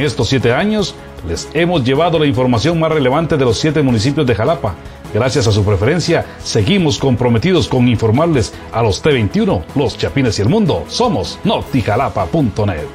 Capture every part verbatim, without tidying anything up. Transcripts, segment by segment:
estos siete años les hemos llevado la información más relevante de los siete municipios de Jalapa. Gracias a su preferencia, seguimos comprometidos con informarles a los T veintiuno, los Chapines y el mundo. Somos Notijalapa punto net.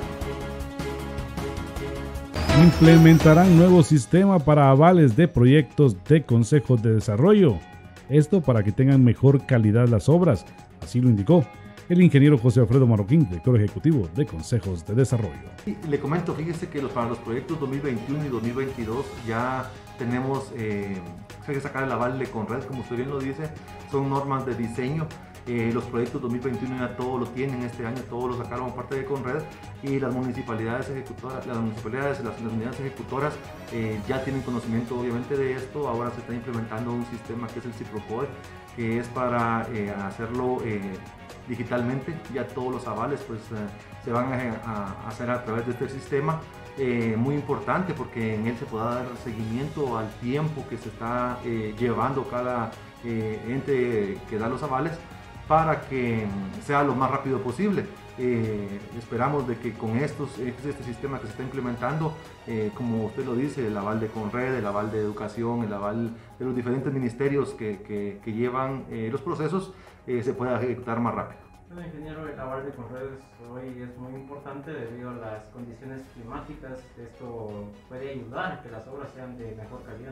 Implementarán nuevo sistema para avales de proyectos de consejos de desarrollo. Esto para que tengan mejor calidad las obras, así lo indicó el ingeniero José Alfredo Marroquín, director ejecutivo de Consejos de Desarrollo. Le comento, fíjese que los, para los proyectos dos mil veintiuno y dos mil veintidós ya tenemos eh, que sacar el aval de Conred, como usted bien lo dice, son normas de diseño. Eh, los proyectos dos mil veintiuno ya todos lo tienen este año, todos lo sacaron parte de Conred, y las municipalidades ejecutoras, las municipalidades, las, las unidades ejecutoras eh, ya tienen conocimiento obviamente de esto. Ahora se está implementando un sistema que es el CIPROPOE, que es para eh, hacerlo eh, digitalmente. Ya todos los avales pues eh, se van a, a hacer a través de este sistema, eh, muy importante porque en él se podrá dar seguimiento al tiempo que se está eh, llevando cada eh, ente que da los avales, para que sea lo más rápido posible. Eh, esperamos de que con estos, este sistema que se está implementando, eh, como usted lo dice, el aval de Conred, el aval de Educación, el aval de los diferentes ministerios que, que, que llevan eh, los procesos, eh, se pueda ejecutar más rápido. Bueno, ingeniero, el aval de Conred hoy es muy importante debido a las condiciones climáticas. Esto puede ayudar a que las obras sean de mejor calidad.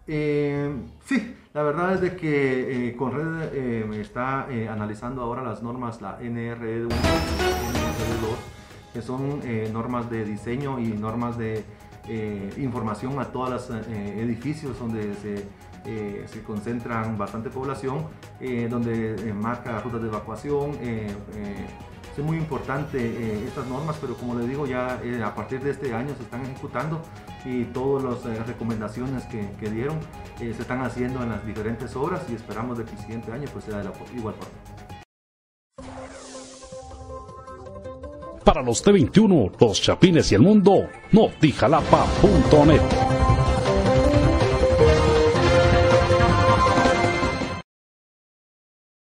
Eh, sí, la verdad es de que eh, Conred eh, está eh, analizando ahora las normas, la N R E uno y N R E dos, que son eh, normas de diseño y normas de eh, información a todos los eh, edificios donde se, eh, se concentran bastante población, eh, donde eh, marca rutas de evacuación. Eh, eh, Es muy importante eh, estas normas, pero como les digo, ya eh, a partir de este año se están ejecutando, y todas las eh, recomendaciones que, que dieron eh, se están haciendo en las diferentes obras, y esperamos de que el siguiente año pues sea de la igual forma. Para los T veintiuno, los Chapines y el mundo, Notijalapa punto net.